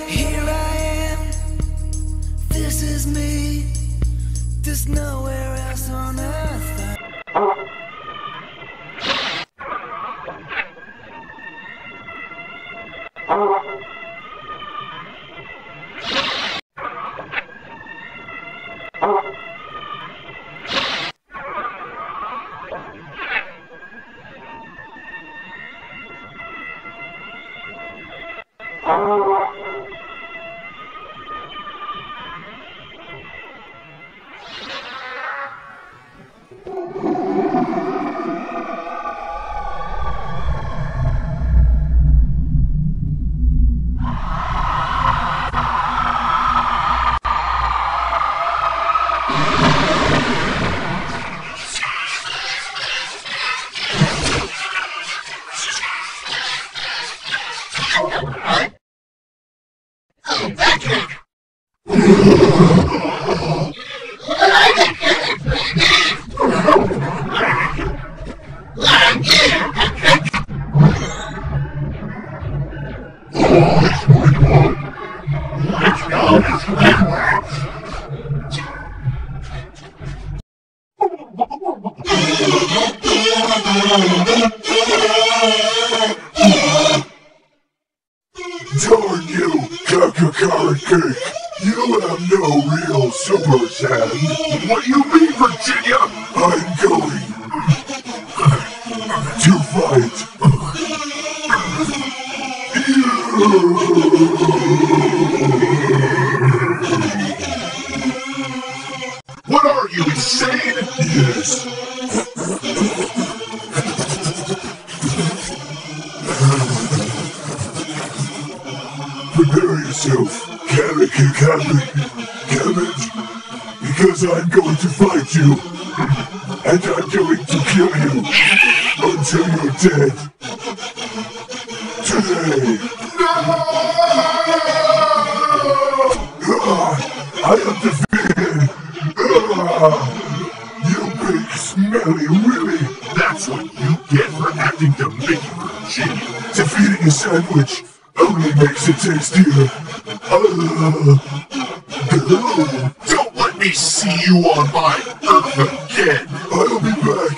Here I am, this is me. There's nowhere else on earth. Darn you, Kakakara Cake! You have no real Super Saiyan! What do you mean, Virginia? I'm going to fight you! What are you, insane? Yes. Prepare yourself, cabbage, because I'm going to fight you, and I'm going to kill you until you're dead. Today. No! I am defeated. You big, smelly willy. That's what you get for acting to Mickey Virginia. Defeating a sandwich only makes it tastier. Don't let me see you on my earth again. I'll be back.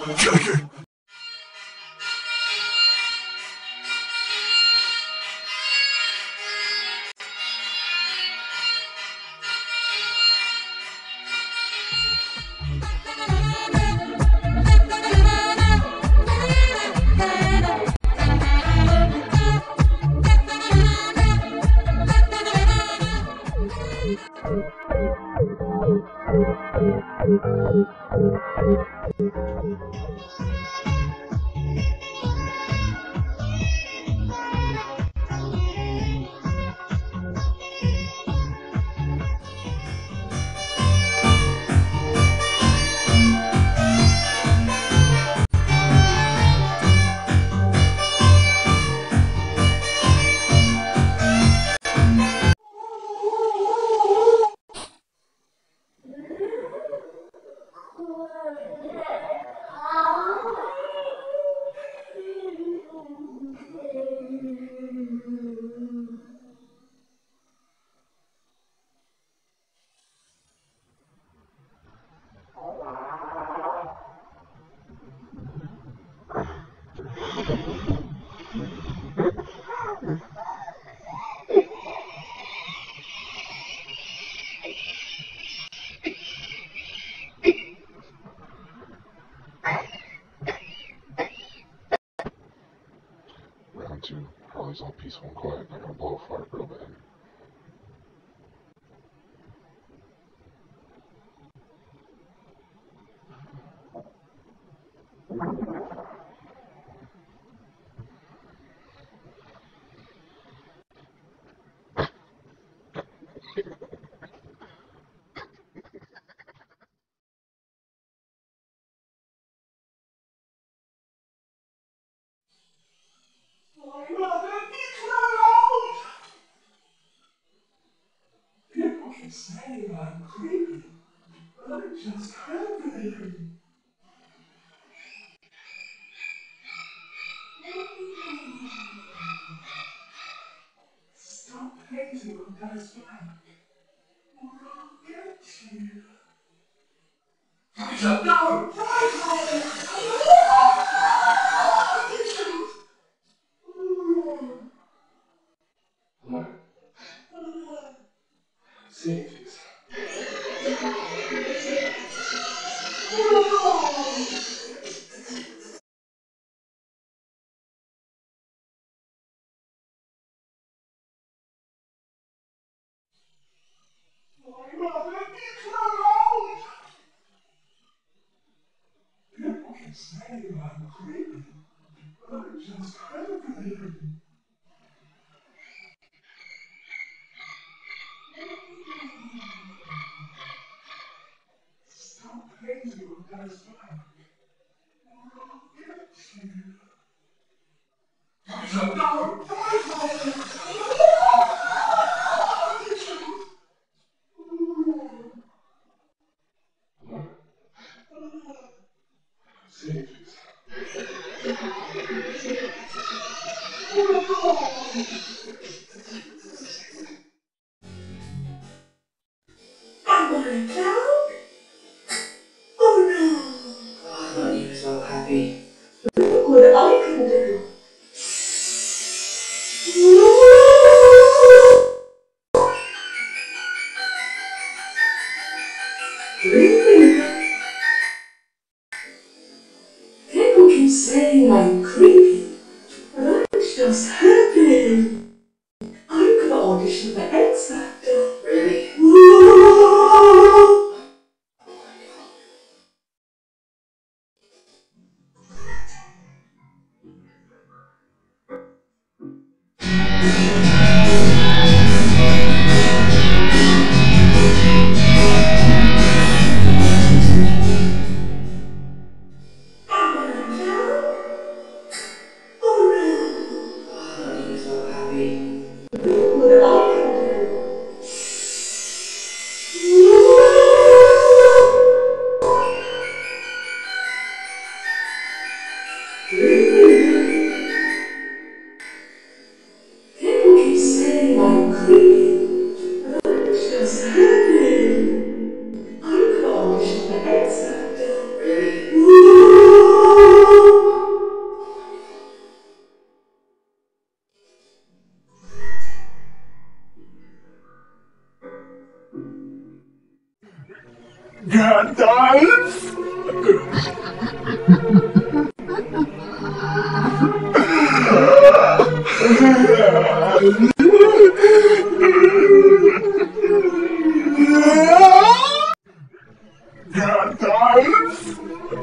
Round two, Harley's all peaceful and quiet. I'm gonna blow a fart real bad. People say I'm creepy, but I'm just happy. Stop paying Am I down? Oh no! Aren't you so happy? Look what I can do. Really? People keep saying I'm creepy, but I'm just happy. I'm gonna audition for X Factor. Really? Aren't you so happy? People keep saying I'm creepy, but I'm just happy. I'm gonna audition for X Factor. Really? Gandalf! Gandalf!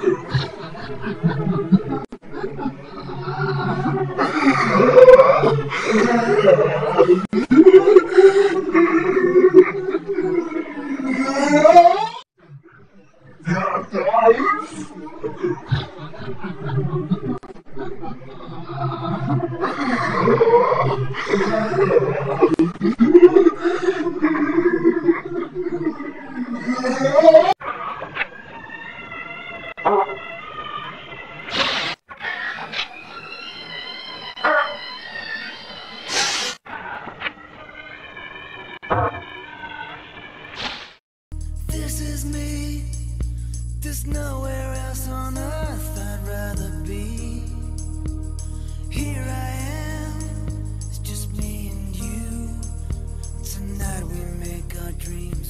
This is me. There's nowhere else on earth I'd rather be. Here I am. It's just me and you. Tonight we make our dreams